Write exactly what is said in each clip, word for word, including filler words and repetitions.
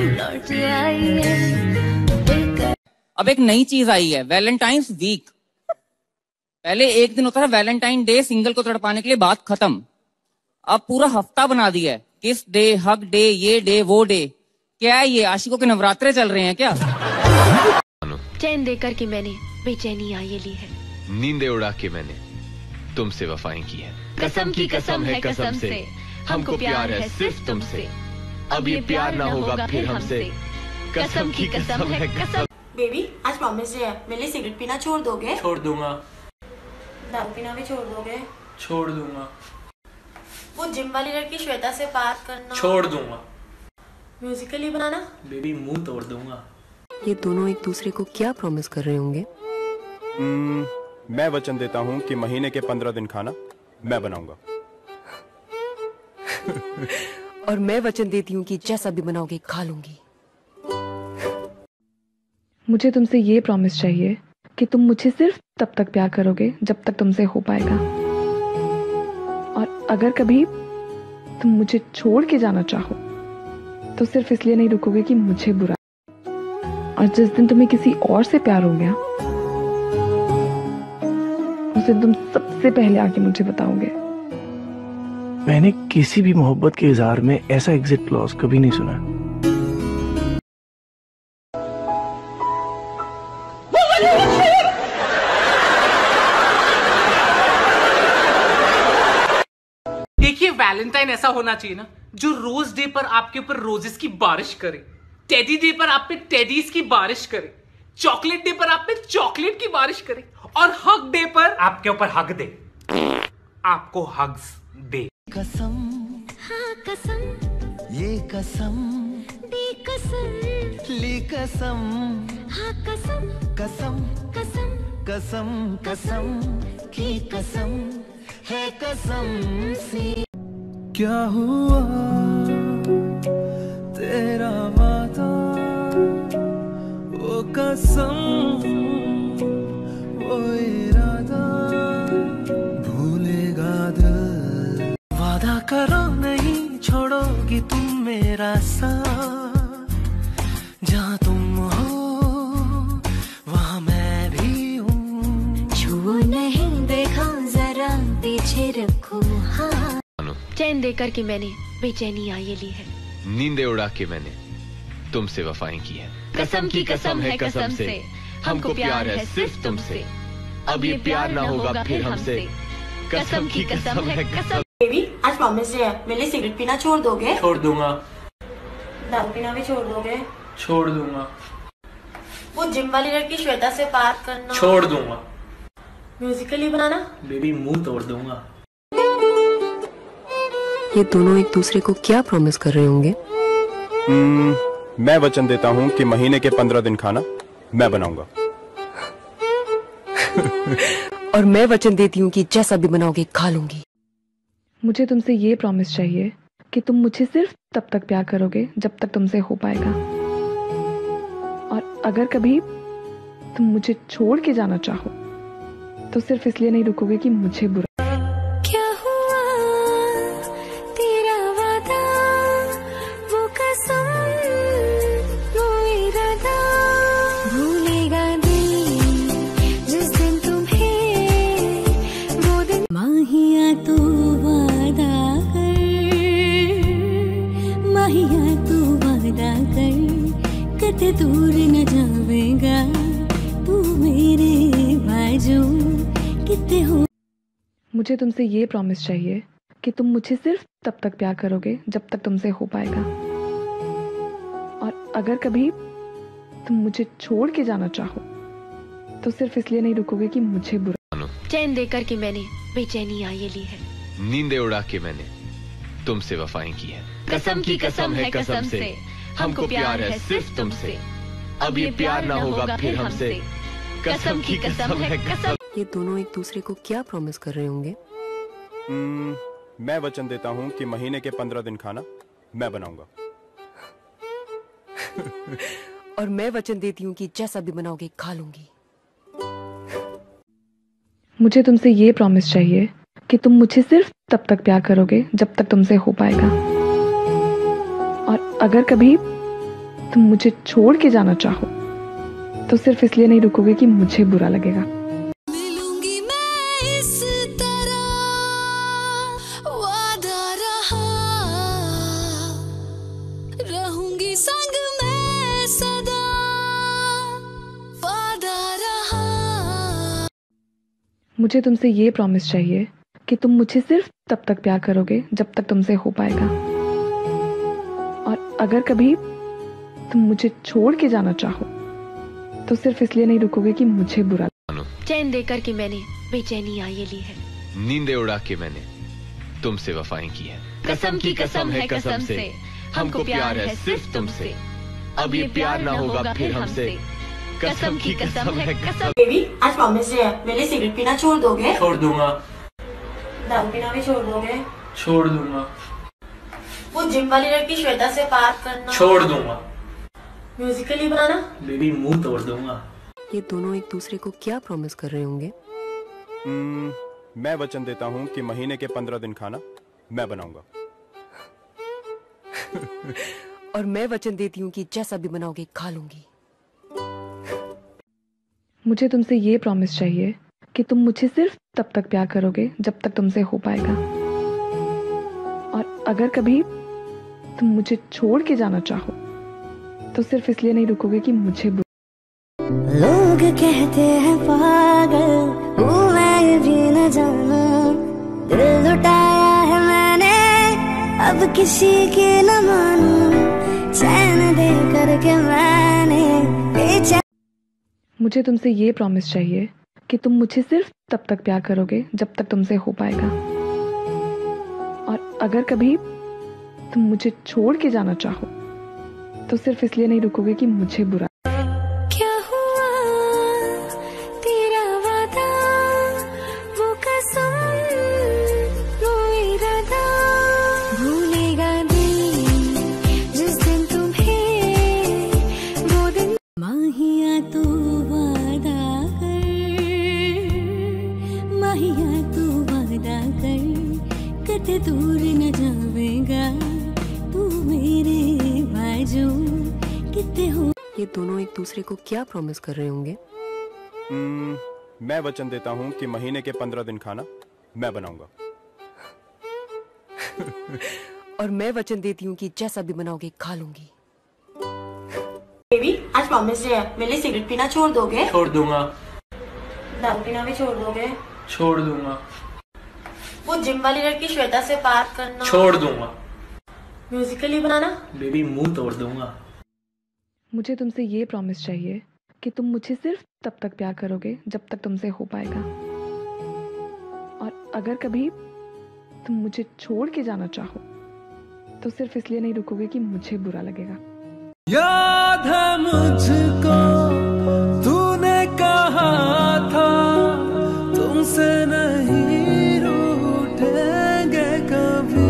अब एक नई चीज आई है, वैलेंटाइंस वीक। पहले एक दिन होता था वैलेंटाइन डे, सिंगल को तड़पाने के लिए, बात खत्म। अब पूरा हफ्ता बना दिया है, किस डे, हक डे, ये डे वो डे। क्या है ये, आशिकों के नवरात्रे चल रहे हैं क्या? चैन देकर के मैंने बेचैनियां ये ली है, नींदें उड़ा के मैंने तुमसे वफाएं की है। कसम की कसम है कसम से, हमको प्यार है सिर्फ तुमसे। अब ये प्यार ना होगा फिर हमसे, कसम की कसम है कसम। बेबी आज प्रॉमिस है, मेरे लिए सिगरेट पीना छोड़ दोगे? छोड़ दूंगा। दारू पीना भी छोड़ दोगे? छोड़ दूंगा। वो जिम वाली लड़की श्वेता से बात करना? छोड़ दूंगा। म्यूजिकली बनाना? बेबी मुंह तोड़ दूंगा। ये दोनों एक दूसरे को क्या प्रॉमिस कर रहे होंगे? hmm, मैं वचन देता हूँ कि महीने के पंद्रह दिन खाना मैं बनाऊंगा। और मैं वचन देती हूँ कि जैसा भी बनाओगे खा लूंगी। मुझे तुमसे ये प्रॉमिस चाहिए कि तुम मुझे सिर्फ तब तक प्यार करोगे जब तक तुमसे हो पाएगा, और अगर कभी तुम मुझे छोड़ के जाना चाहो तो सिर्फ इसलिए नहीं रुकोगे कि मुझे बुरा, और जिस दिन तुम्हें किसी और से प्यार हो गया उस दिन तुम सबसे पहले आके मुझे बताओगे। मैंने किसी भी मोहब्बत के इज़हार में ऐसा एग्जिट क्लॉज कभी नहीं सुना। देखिए वैलेंटाइन ऐसा होना चाहिए ना, जो रोज डे पर आपके ऊपर रोजेस की बारिश करे, टेडी डे पर आप पे टेडीज की बारिश करे, चॉकलेट डे पर आप पे चॉकलेट की बारिश करे, और हग डे पर आपके ऊपर हग दे, आपको हग्स दे। कसम, हाँ कसम, ये कसम, दी कसम, ली कसम, हाँ कसम, कसम, कसम, कसम, कसम, की कसम, है कसम सी। क्या हुआ तेरा वादा, वो कसम, वो इरादा, भूलेगा दिल। वादा करो नहीं छोड़ोगी तुम मेरा साथ, जहाँ तुम हो वहाँ मैं भी हूँ। छुओ नहीं देखा जरा पीछे रखो हाँ। चैन देकर के मैंने बेचैनियां ये ली है, नींदें उड़ा के मैंने तुमसे वफाएं की है। कसम की कसम है कसम से, हमको प्यार है सिर्फ तुमसे। अब ये प्यार ना होगा फिर हमसे, कसम की कसम है कसम। बेबी आज प्रॉमिस है, मेरे लिए सिगरेट पीना छोड़ दोगे? छोड़ दूंगा। दारू पीना भी छोड़ दोगे? छोड़ दूंगा। वो जिम वाली लड़की श्वेता से बात करना? छोड़ दूंगा। म्यूजिकली बनाना? बेबी मुंह तोड़ दूंगा। ये दोनों एक दूसरे को क्या प्रॉमिस कर रहे होंगे? hmm, मैं वचन देता हूँ कि महीने के पंद्रह दिन खाना मैं बनाऊंगा। और मैं वचन देती हूँ कि जैसा भी बनाओगे खा लूंगी। मुझे तुमसे ये प्रॉमिस चाहिए कि तुम मुझे सिर्फ तब तक प्यार करोगे जब तक तुमसे हो पाएगा, और अगर कभी तुम मुझे छोड़ के जाना चाहो तो सिर्फ इसलिए नहीं रुकोगे कि मुझे बुरा। क्या हुआ तेरा वादा, वो कसम, वो इरादा, भूलेगा दिल जिस दिन तुम्हें वो दिन। माहिया तू वादा कर, माहिया तू वादा कर, कते दूर न जावेगा तू मेरे बाजू कितने हो। मुझे तुमसे ये प्रॉमिस चाहिए कि तुम मुझे सिर्फ तब तक प्यार करोगे जब तक तुमसे हो पाएगा, और अगर कभी तुम मुझे छोड़ के जाना चाहो तो सिर्फ इसलिए नहीं रुकोगे कि मुझे बुरा। चैन देकर के मैंने बेचैनियां ये ली है, नींदें उड़ा के मैंने तुमसे वफाएं की है। कसम की कसम है कसम से, हमको प्यार है सिर्फ तुमसे। अब ये प्यार ना होगा फिर हमसे, कसम की कसम है कसम। ये दोनों एक दूसरे को क्या प्रॉमिस कर रहे होंगे? hmm, मैं वचन देता हूँ कि महीने के पंद्रह दिन खाना मैं बनाऊंगा। और मैं वचन देती हूँ कि जैसा भी बनाओगे खा लूंगी। मुझे तुमसे ये प्रॉमिस चाहिए कि तुम मुझे सिर्फ तब तक प्यार करोगे जब तक तुमसे हो पाएगा, और अगर कभी तुम मुझे छोड़ के जाना चाहो तो सिर्फ इसलिए नहीं रुकोगे कि मुझे बुरा लगेगा। मिलूंगी मैं इस तरह, वादा रहा, रहूंगी संग मैं सदा, वादा रहा। मुझे तुमसे ये प्रॉमिस चाहिए कि तुम मुझे सिर्फ तब तक प्यार करोगे जब तक तुमसे हो पाएगा, और अगर कभी तुम मुझे छोड़ के जाना चाहो तो सिर्फ इसलिए नहीं रुकोगे कि मुझे बुरा। चैन देकर के मैंने बेचैनियां ये ली है, नींदें उड़ा के मैंने तुमसे वफाएं की है। कसम की कसम है कसम से, हमको प्यार है सिर्फ तुमसे, अब ये प्यार ना होगा फिर हमसे, कसम की कसम है कसम। बेबी आज प्रॉमिस डे है, मेरे लिए सिगरेट पीना छोड़ दोगे? छोड़ दूंगा। दारू पीना भी छोड़ दोगे? छोड़ दूंगा। वो जिम वाली लड़की श्वेता से बात करना छोड़ दूंगा। म्यूजिकली बनाना बेबी मुंह तोड़ दूंगा। ये दोनों एक दूसरे को क्या प्रॉमिस कर रहे होंगे? hmm, मैं वचन देता हूँ कि महीने के पंद्रह दिन खाना मैं बनाऊंगा। और मैं वचन देती हूँ कि जैसा भी बनाओगे खा लूंगी। मुझे तुमसे ये प्रॉमिस चाहिए कि तुम मुझे सिर्फ तब तक प्यार करोगे जब तक तुमसे हो पाएगा, और अगर कभी तुम मुझे छोड़ के जाना चाहो तो सिर्फ इसलिए नहीं रुकोगे कि मुझे बुरा। लोग कहते हैं पागल हूँ मैं भी न जाना, दिल लुटाया है मैंने अब किसी की न मानूं, चैन दे करके मैंने बेचैन। मुझे तुमसे ये प्रॉमिस चाहिए कि तुम मुझे सिर्फ तब तक प्यार करोगे जब तक तुमसे हो पाएगा, और अगर कभी तुम मुझे छोड़ के जाना चाहो तो सिर्फ इसलिए नहीं रुकोगे कि मुझे बुरा। क्या हुआ तेरा वादा, वो कसम, वो इरादा, भूलेगा दिल जिस दिन तुम्हें, वो दिन। माहिया तू वादा कर, माहिया तू वादा कर, कते दूर न जावेगा तू मेरे बाजू कितने हो। ये दोनों एक दूसरे को क्या प्रॉमिस कर रहे होंगे? hmm, मैं वचन देता हूँ कि महीने के पंद्रह दिन खाना मैं बनाऊंगा। और मैं वचन देती हूँ कि जैसा भी बनाओगे खा लूंगी। बेबी आज प्रॉमिस डे है, मेरे लिए सिगरेट पीना छोड़ दोगे? छोड़ दूंगा। दारू पीना भी छोड़ दोगे? छोड़ दूंगा। वो जिम वाली लड़की श्वेता से बात करना छोड़ दूंगा। म्यूजिकली बनाना बेबी मुंह तोड़ दूंगा। मुझे तुमसे ये प्रॉमिस चाहिए कि तुम मुझे सिर्फ तब तक प्यार करोगे जब तक तुमसे हो पाएगा, और अगर कभी तुम मुझे छोड़ के जाना चाहो तो सिर्फ इसलिए नहीं रुकोगे कि मुझे बुरा लगेगा। याद है मुझको तूने कहा था तुमसे नहीं रूठेंगे कभी,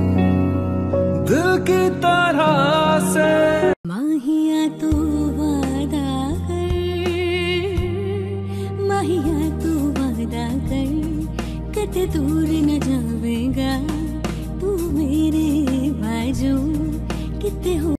दिल की तरह से। माहिया तू वादा कर, माहिया तू वादा कर, कते दूर न जावेगा तू मेरे बाजू कितने हो।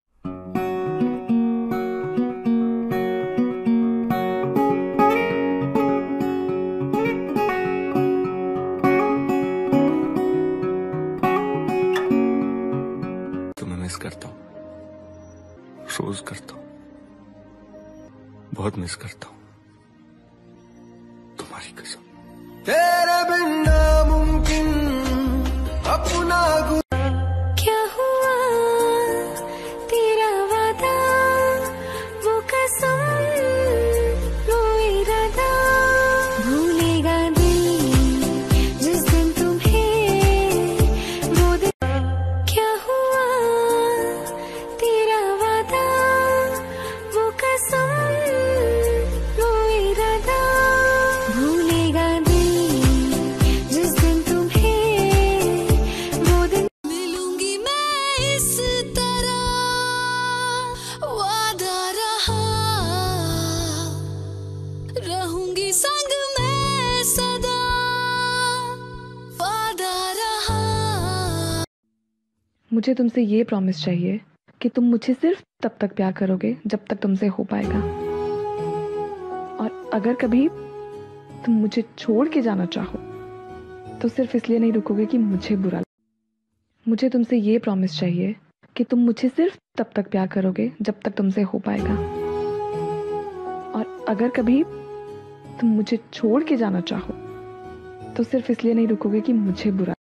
मिस करता हूँ, रोज करता हूँ, बहुत मिस करता हूँ, तुम्हारी कसम। तेरे बिन नामुमकिन अपना क्या हुआ तेरा वादा, वो कसम, वो इरादा, भूलेगा दिल जिस दिन तुम्हें, वो दिन। क्या हुआ तेरा वादा, वो कसम, वो इरादा, भूलेगा दिल जिस दिन तुम्हें, वो दिन। मिलूंगी मैं इस तरह, वादा रहा, रहूंगी संग मैं सदा, वादा रहा। मुझे तुमसे ये प्रॉमिस चाहिए कि तुम मुझे सिर्फ तब तक प्यार करोगे जब तक तुमसे हो पाएगा, और अगर कभी तुम मुझे छोड़ के जाना चाहो तो सिर्फ इसलिए नहीं रुकोगे कि मुझे बुरा लगे। मुझे तुमसे ये प्रॉमिस चाहिए कि तुम मुझे सिर्फ तब तक प्यार करोगे जब तक तुमसे हो पाएगा, और अगर कभी तुम मुझे छोड़ के जाना चाहो तो सिर्फ इसलिए नहीं रुकोगे कि मुझे बुरा